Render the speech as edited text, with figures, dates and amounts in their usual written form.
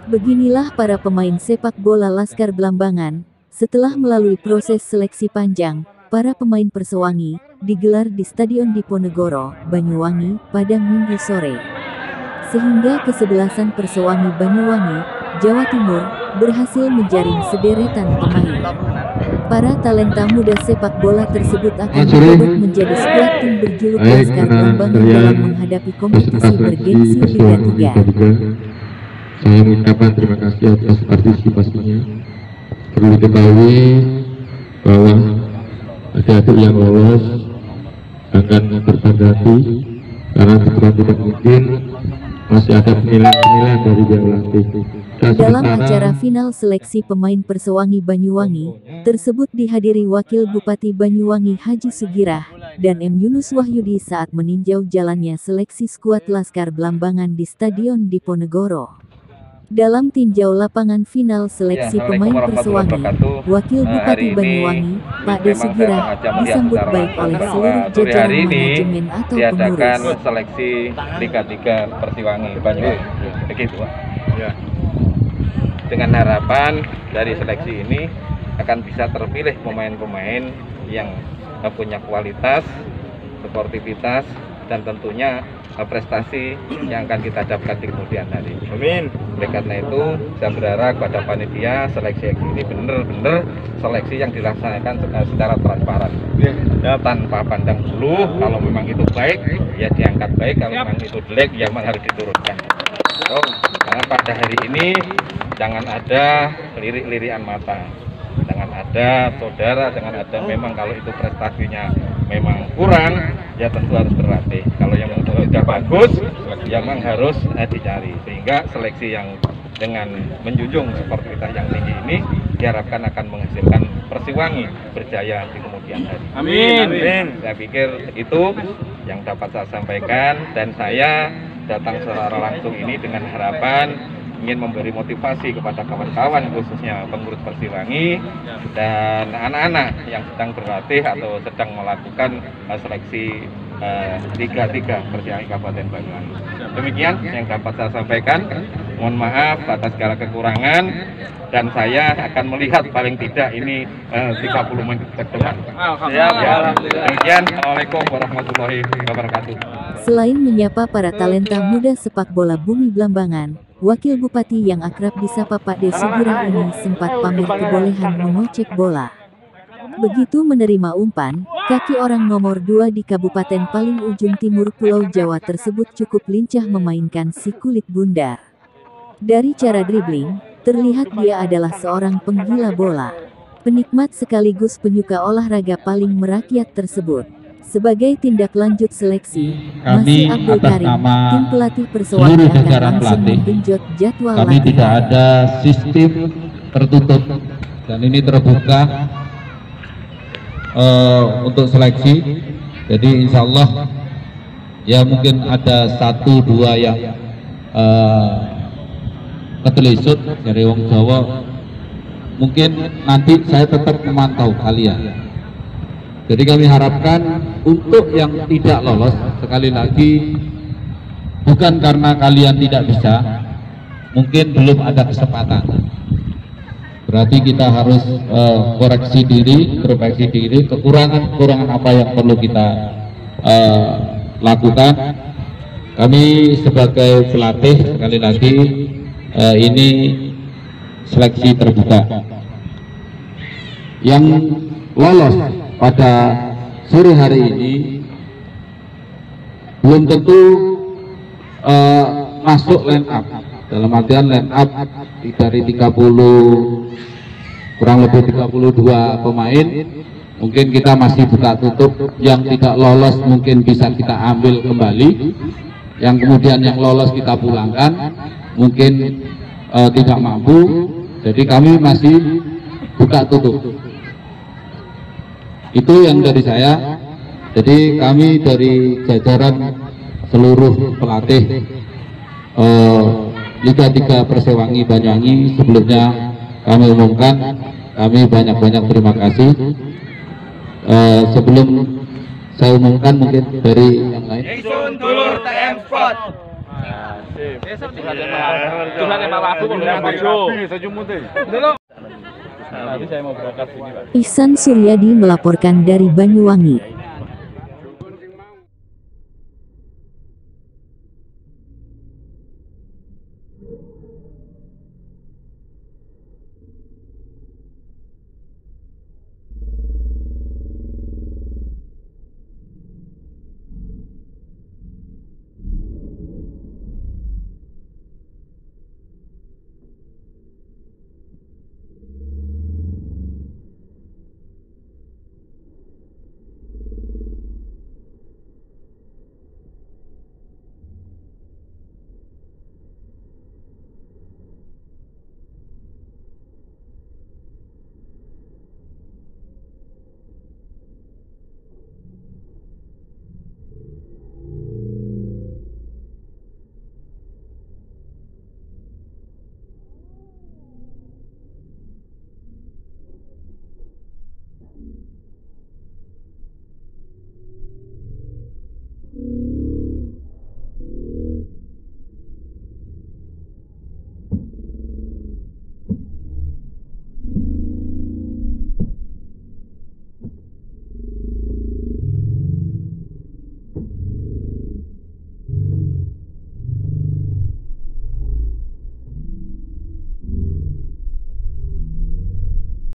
Beginilah para pemain sepak bola Laskar Blambangan, setelah melalui proses seleksi panjang, para pemain Persewangi, digelar di Stadion Diponegoro, Banyuwangi, pada Minggu sore. Sehingga kesebelasan Persewangi Banyuwangi, Jawa Timur, berhasil menjaring sederetan pemain. Para talenta muda sepak bola tersebut akan dibentuk menjadi skuad tim berjuluk Laskar Blambangan dalam menghadapi kompetisi bergengsi Liga 3. Saya mengucapkan terima kasih atas partisipasinya. Perlu diketahui bahwa adik-adik yang lolos akan berbangga hati karena tidak mungkin masih ada penilaian dari pihak latih. Dalam acara final seleksi pemain Persewangi Banyuwangi, tersebut dihadiri Wakil Bupati Banyuwangi Haji Sugirah, dan M. Yunus Wahyudi saat meninjau jalannya seleksi skuad Laskar Blambangan di Stadion Diponegoro. Dalam tinjau lapangan final seleksi pemain Persewangi, Wakil Bupati Banyuwangi, Pak De Sugirah, disambut baik oleh seluruh jajaran manajemen atau pengurus. Seleksi Liga 3 Persewangi Banyuwangi, begitu Pak. Ya. Dengan harapan dari seleksi ini akan bisa terpilih pemain-pemain yang punya kualitas, sportivitas, dan tentunya prestasi yang akan kita dapatkan di kemudian hari. Amin. Oleh karena itu, saya berharap pada panitia seleksi ini benar-benar seleksi yang dilaksanakan secara transparan, ya, tanpa pandang bulu. Kalau memang itu baik, ya diangkat baik. Kalau memang itu jelek, ya memang harus diturunkan. So, karena pada hari ini jangan ada lirik-lirikan mata, jangan ada saudara, jangan ada memang kalau itu prestasinya memang kurang, ya tentu harus berlatih. Kalau yang sudah bagus, ya memang harus dicari. Sehingga seleksi yang dengan menjunjung sportivitas yang tinggi ini diharapkan akan menghasilkan Persewangi berjaya di kemudian hari. Amin. Amin. Saya pikir itu yang dapat saya sampaikan, dan saya datang secara langsung ini dengan harapan ingin memberi motivasi kepada kawan-kawan, khususnya pengurus Persewangi dan anak-anak yang sedang berlatih atau sedang melakukan seleksi Liga 3 Persewangi Kabupaten Banyuwangi. Demikian yang dapat saya sampaikan. Mohon maaf atas segala kekurangan, dan saya akan melihat paling tidak ini 30 menit ke depan. Ya, demikian. Assalamualaikum warahmatullahi wabarakatuh. Selain menyapa para talenta muda sepak bola Bumi Blambangan, Wakil Bupati yang akrab disapa Pak De Sugirah ini sempat pamer kebolehan mengocek bola. Begitu menerima umpan, kaki orang nomor 2 di kabupaten paling ujung timur Pulau Jawa tersebut cukup lincah memainkan si kulit bundar. Dari cara dribbling, terlihat dia adalah seorang penggila bola. Penikmat sekaligus penyuka olahraga paling merakyat tersebut. Sebagai tindak lanjut seleksi, Masih Abdul Karim, tim pelatih Persewangi akan langsung menggenjot jadwal latihan. Kami tidak ada sistem tertutup, dan ini terbuka untuk seleksi. Jadi insya Allah ya mungkin ada 1-2 yang ketelisut dari wong Jawa. Mungkin nanti saya tetap memantau kalian. Jadi kami harapkan untuk yang tidak lolos, sekali lagi bukan karena kalian tidak bisa, mungkin belum ada kesempatan. Berarti kita harus koreksi diri, introspeksi diri, kekurangan apa yang perlu kita lakukan. Kami sebagai pelatih, sekali lagi ini seleksi terbuka. Yang lolos pada sore hari ini belum tentu masuk line up. Dalam artian line up dari 30, kurang lebih 32 pemain, mungkin kita masih buka tutup. Yang tidak lolos mungkin bisa kita ambil kembali, yang kemudian yang lolos kita pulangkan, mungkin tidak mampu. Jadi kami masih buka tutup. Itu yang dari saya. Jadi kami dari jajaran seluruh pelatih Liga 3 Persewangi Banyuwangi, sebelumnya kami umumkan kami banyak-banyak terima kasih. Sebelum saya umumkan mungkin dari yang lain. Nanti saya mau berangkat sini, Pak. Ihsan Suryadi melaporkan dari Banyuwangi.